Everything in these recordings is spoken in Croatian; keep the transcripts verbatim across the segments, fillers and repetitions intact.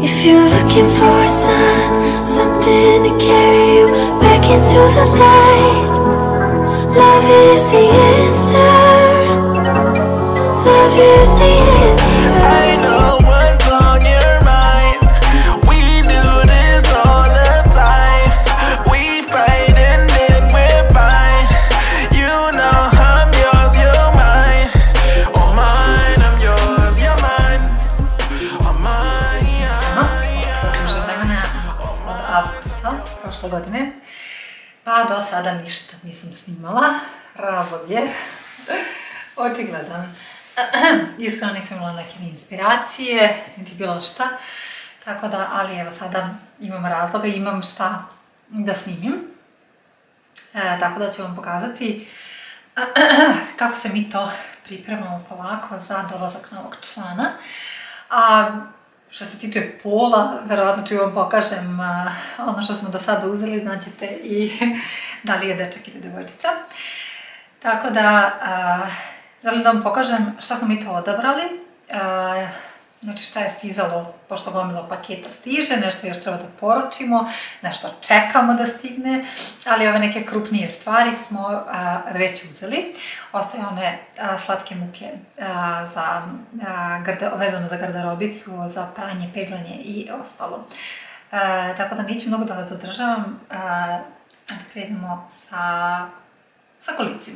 If you're looking for a sign, something to carry you back into the light, love is the answer. Love is the answer. I know what's on your mind. We do this all the time. We fight and then we're fine. You know I'm yours, you're mine. Oh mine, I'm yours, you're mine. Oh mine. Duže vremena od avgusta prošle godine, pa do sada ništa nisam snimala. Razlog je očigledan. Iskreno nisam imala neke inspiracije, niti bilo šta, tako da, ali evo sada imam razloga, imam šta da snimim, e, tako da ću vam pokazati kako se mi to pripremamo polako za dolazak novog člana. A što se tiče pola, verovatno ću vam pokažem a, ono što smo do sada uzeli, znaćete i da li je dečak ili devojčica. Tako da, a, želim da vam pokažem šta smo mi to odabrali, e, znači šta je stizalo, pošto gomila paketa stiže, nešto još treba da poručimo, nešto čekamo da stigne, ali ove neke krupnije stvari smo a, već uzeli. Ostaje one a, slatke muke a, za, a, garde, vezano za garderobicu, za pranje, peglanje i ostalo. E, tako da neću mnogo da vas zadržavam, a, da krenemo sa, sa kolicima.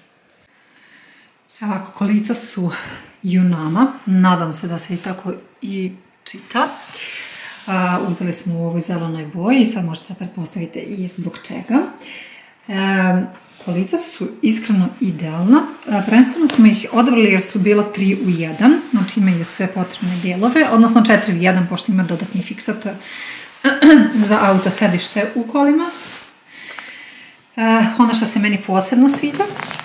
Ovako, kolica su Junama, nadam se da se i tako i čita. Uh, uzeli smo u ovoj zelenoj boji i sad možete da pretpostavite i zbog čega. Uh, kolica su iskreno idealna. Uh, prvenstveno smo ih odabrali jer su bila tri u jedan, znači imaju sve potrebne delove, odnosno četiri u jedan, pošto ima dodatni fiksator za auto sedište u kolima. Uh, ono što se meni posebno sviđa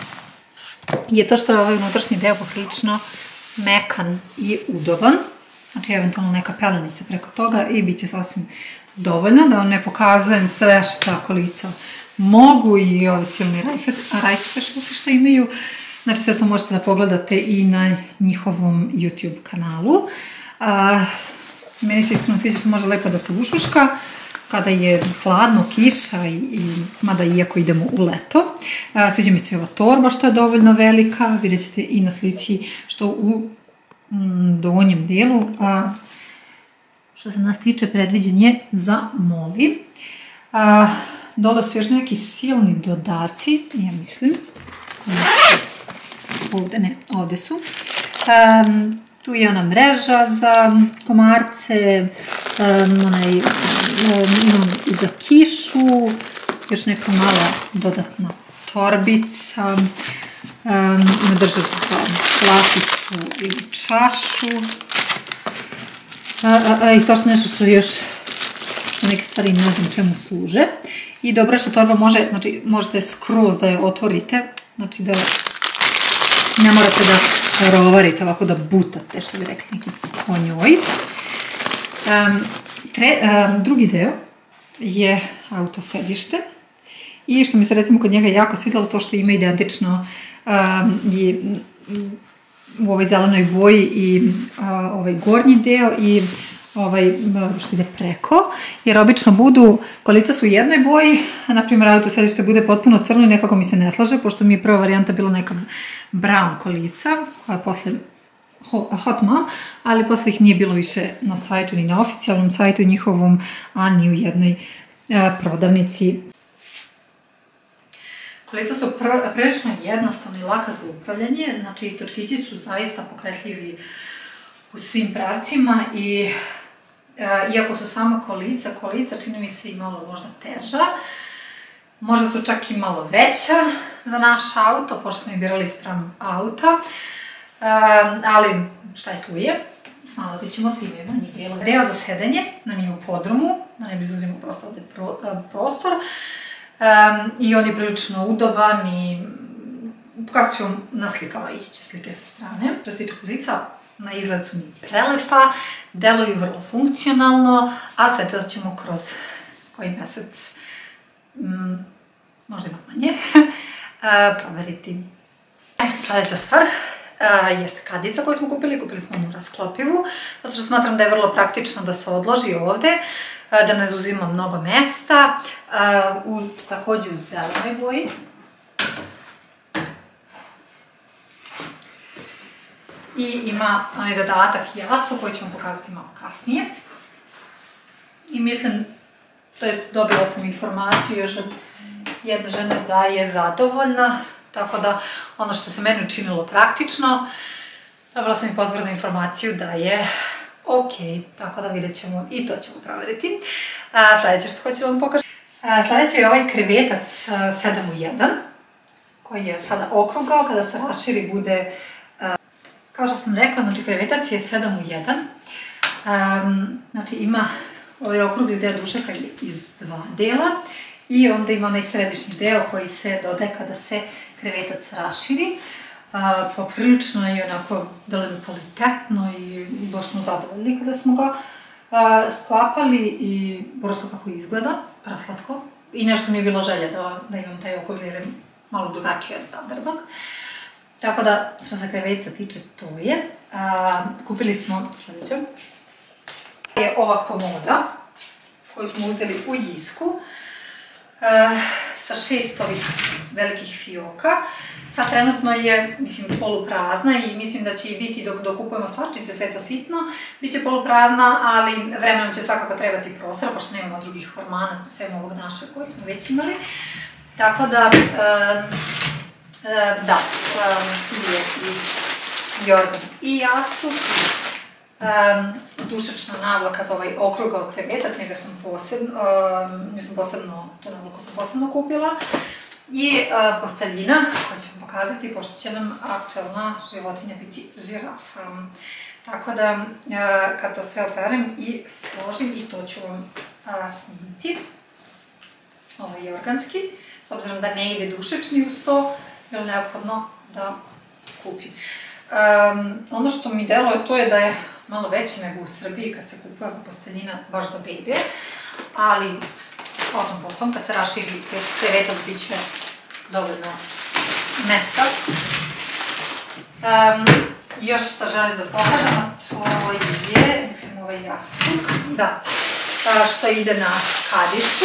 je to što je ovaj unutrašnji deo poprilično mekan i udoban, znači eventualno neka pelenica preko toga i bit će sasvim dovoljno, da vam ne pokazujem sve šta kolica mogu i ove silni rice specialsi što imaju, znači sve to možete da pogledate i na njihovom YouTube kanalu. A, meni se iskreno sviđa što može lepo da se ušuška kada je hladno, kiša, i, i, mada iako idemo u leto. A, sviđa mi se ova torba što je dovoljno velika, vidjet ćete i na slici što u mm, donjem delu. A, što se nas tiče, predviđen je za moli. A, dole su još neki silni dodaci, ja mislim, koji su ovde, ne, ovde su. A, tu je ona mreža za komarce, um, onaj, um, imam i za kišu, još neka mala dodatna torbica, um, ima držač za plasicu ili čašu, a, a, a, i svašta nešto što još neke stvari ne znam čemu služe. I dobra što torba može, znači možete skroz da je otvorite, znači da ne morate da rovarite ovako, da butate, što bi rekli neki po njoj. Um, tre, um, drugi deo je auto sedište i što mi se recimo kod njega jako svidjelo to što ima identično um, i, u ovoj zelenoj boji i uh, ovaj gornji deo i ovaj što ide preko, jer obično budu, kolica su u jednoj boji, a na primjer auto sedište bude potpuno crno i nekako mi se ne slaže, pošto mi je prva varijanta bila neka brown kolica, koja je posle hot mom, ali posle ih nije bilo više na sajtu ni na oficijalnom sajtu njihovom, a ni u jednoj e, prodavnici. Kolica su pr prilično jednostavne i laka za upravljanje, znači točkići su zaista pokretljivi u svim pravcima i e, iako su samo kolica, kolica čini mi se i malo možda teža, možda su čak i malo veća za naš auto, pošto smo i birali sprem auta, e, ali šta je tu je, snalazit ćemo se, ima manji deo. Deo za sedenje nam je u podrumu, da ne bi zauzimo prosto ovde pro, prostor, e, i on je prilično udoban i pokazat ću vam na slikama, ići će slike sa strane. Što se tiče kolica, na izgled su mi prelepa, deluju vrlo funkcionalno, a sve to ćemo kroz koji mesec, mm, možda ima manje, proveriti. E, sljedeća stvar, jeste kadica koju smo kupili, kupili smo onu rasklopivu, zato što smatram da je vrlo praktično da se odloži ovde, da ne uzima mnogo mesta, u, također u zelenoj boji. I ima onaj dodatak jastuk koji ću vam pokazati malo kasnije. I mislim, to jest dobila sam informaciju još od jedne žene da je zadovoljna, tako da ono što se meni učinilo praktično, dobila sam i potvrdnu informaciju da je ok, tako da vidjet ćemo i to ćemo provjeriti. Sljedeće što hoću vam pokažem. Sljedeće je ovaj krevetac sedam u jedan, koji je sada okrugao, kada se raširi bude, kao što sam rekla, znači krevetac je sedam u jedan, znači ima ovaj okrugli deo dušaka iz dva dela i onda ima onaj središnji deo koji se dodaje kada se krevetac raširi. Poprilično je onako deleno kvalitetno i baš smo zadovoljni kada smo ga sklapali i prosto kako izgleda, praslatko. I nešto mi je bilo želja da imam taj okrugli jer je malo drugačiji od standardnog. Tako da, što se krevetica tiče, to je. Kupili smo sljedeće. Je ova komoda koju smo uzeli u Jisku sa šest ovih velikih fioka. Sad trenutno je, mislim, poluprazna i mislim da će i biti dok kupujemo svačice, sve to sitno, bit će poluprazna, ali vremenom će svakako trebati prostora, pošto nemamo drugih hormana, sem ovog našeg koji smo već imali. Tako da, da, tu je i jorgan i jastuk. Dušečna navlaka za ovaj okrugao krevetac, njega sam posebno, mislim posebno, tu navlaku sam posebno kupila. I posteljina, koju ću vam pokazati, pošto će nam aktualna životinja biti žirafa. Tako da, kad to sve operem i složim, i to ću vam snimiti. Ovo je organski, s obzirom da ne ide dušečni uz to, je li neophodno da kupim. Ono što mi deluje to je da je malo veće nego u Srbiji kad se kupuje posteljina baš za bebe, ali potom potom kad se raširi krevetac bit će dovoljno mesta. Još što želim da pokažem, a to je, mislim, ovaj jastuk, da, što ide na kadicu.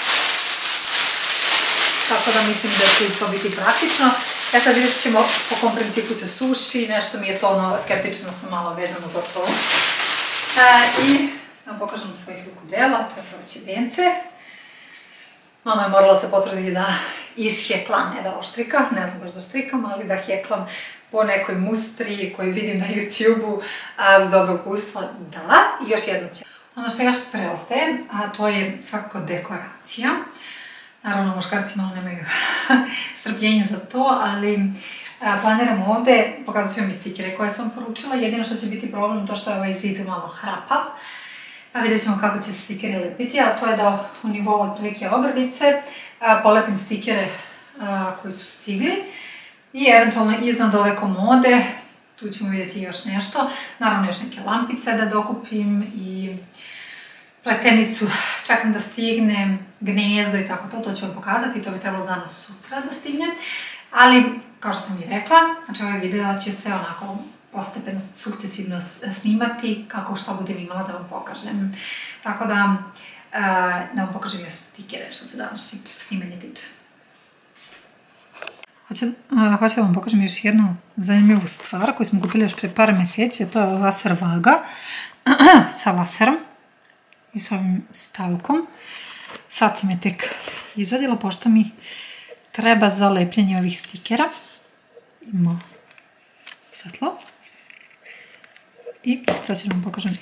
Tako da mislim da će to biti praktično. Ja sad vidjet ćemo po kom principu se suši, nešto mi je to ono, skeptično sam malo vezano za to. I da vam pokažem svojih rukudela, to je proći vence. Mama je morala se potruditi da isheklam, ne da oštrika, ne znam baš da štrikam, ali da heklam po nekoj mustri koju vidim na YouTube-u uz dobro upustva, da. I još jedno će. Ono što još preostaje, a to je svakako dekoracija. Naravno, muškarci malo nemaju strpljenja za to, ali planiram ovde, pokazat ću vam i stikere koje sam poručila. Jedino što će biti problem to što je ovaj zid malo hrapav, pa vidjet ćemo kako će se stikeri lepiti, a to je da u nivou otprilike ogradice polepim stikere koji su stigli i eventualno iznad ove komode, tu ćemo vidjeti još nešto, naravno još neke lampice da dokupim i pletenicu, čekam da stigne, gnezdo i tako to, to ću vam pokazati, to bi trebalo danas sutra da stigne, ali kao što sam i rekla, znači ovaj video će se onako postepeno, sukcesivno snimati, kako šta budem imala da vam pokažem. Tako da, da vam pokažem još stikere što se današnjeg snimanja tiče. Hoću da vam pokažem još jednu zanimljivu stvar koju smo kupili još pre par mjeseci, to je laser vaga sa laserom i sa ovim stavkom. Sad sam je tek izvadila, pošto mi treba za lepljenje ovih stikera. Ima svetlo. I sad ću vam pokažem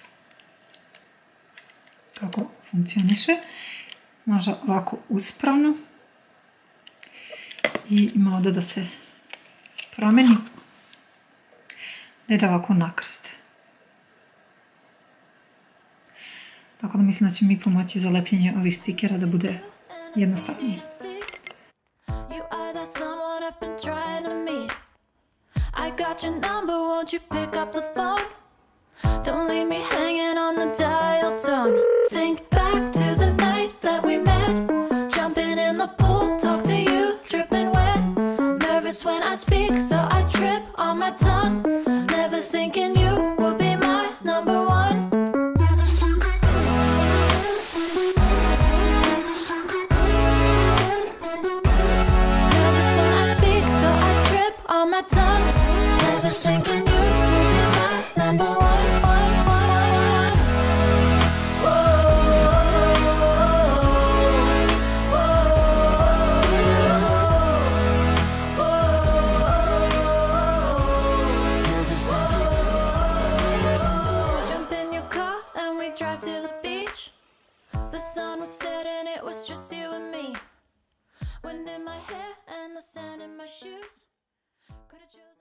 kako funkcioniše. Može ovako uspravno. I ima ovdje da se promeni. Da ide ovako nakrst. Tako da mislim da će mi pomoći za lepljenje ovih stikera da bude jednostavnije. I got your number, won't you pick up the phone? Don't leave me hanging on the dial tone. Think back to the night that we met. Jumping in the pool, talk to you, dripping wet. Nervous when I speak, so I trip on my tongue. my tongue, never thinking you would be my number one, one, one. Whoa, jump in your car and we drive to the beach. The sun was setting, it was just you and me. Wind in my hair and the sand in my shoes. Could have